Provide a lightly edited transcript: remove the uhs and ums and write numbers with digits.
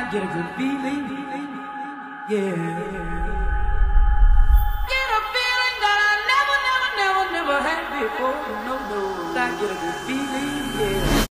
get a good feeling, yeah. Get a feeling that I never had before. No, I get a good feeling, yeah.